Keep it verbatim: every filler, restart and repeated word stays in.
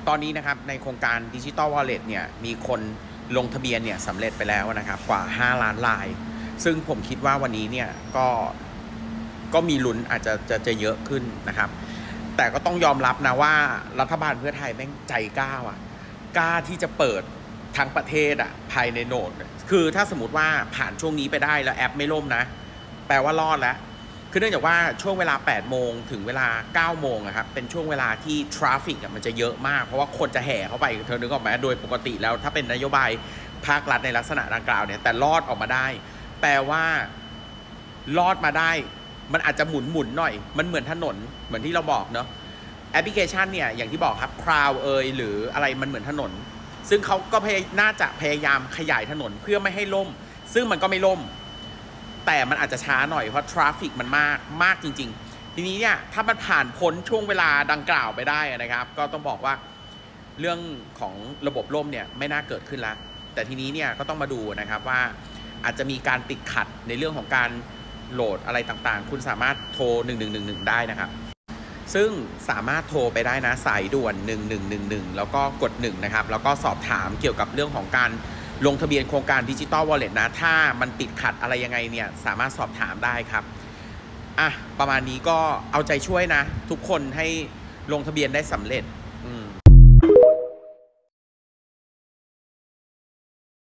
ตอนนี้นะครับในโครงการ Digital Wallet เนี่ยมีคนลงทะเบียนเนี่ยสำเร็จไปแล้วนะครับกว่าห้าล้านรายซึ่งผมคิดว่าวันนี้เนี่ยก็ก็มีลุ้นอาจจะจะจะเยอะขึ้นนะครับแต่ก็ต้องยอมรับนะว่ารัฐบาลเพื่อไทยแม่งใจกล้าอ่ะกล้าที่จะเปิดทั้งประเทศอ่ะภายในโหนดคือถ้าสมมติว่าผ่านช่วงนี้ไปได้แล้วแอปไม่ล่มนะแปลว่ารอดแล้วคือเนื่องจากว่าช่วงเวลาแปดโมงถึงเวลาเก้าโมงนะครับเป็นช่วงเวลาที่ทราฟฟิกมันจะเยอะมากเพราะว่าคนจะแห่เข้าไปเธอนึกออกไหมโดยปกติแล้วถ้าเป็นนโยบายภาครัฐในลักษณะดังกล่าวเนี่ยแต่รอดออกมาได้แปลว่ารอดมาได้มันอาจจะหมุนหมุนหน่อยมันเหมือนถนนเหมือนที่เราบอกเนาะแอปพลิเคชันเนี่ยอย่างที่บอกครับคราวเอยหรืออะไรมันเหมือนถนนซึ่งเขาก็น่าจะพยายามขยายถนนเพื่อไม่ให้ล่มซึ่งมันก็ไม่ล่มแต่มันอาจจะช้าหน่อยเพราะทราฟฟิกมันมากมากจริงๆทีนี้เนี่ยถ้ามันผ่านพ้นช่วงเวลาดังกล่าวไปได้นะครับก็ต้องบอกว่าเรื่องของระบบล่มเนี่ยไม่น่าเกิดขึ้นแล้วแต่ทีนี้เนี่ยก็ต้องมาดูนะครับว่าอาจจะมีการติดขัดในเรื่องของการโหลดอะไรต่างๆคุณสามารถโทรหนึ่งหนึ่งหนึ่งหนึ่งได้นะครับซึ่งสามารถโทรไปได้นะสายด่วนหนึ่งหนึ่งหนึ่งหนึ่งแล้วก็กดหนึ่งนะครับแล้วก็สอบถามเกี่ยวกับเรื่องของการลงทะเบียนโครงการ Digital Wallet นะถ้ามันติดขัดอะไรยังไงเนี่ยสามารถสอบถามได้ครับอ่ะประมาณนี้ก็เอาใจช่วยนะทุกคนให้ลงทะเบียนได้สำเร็จ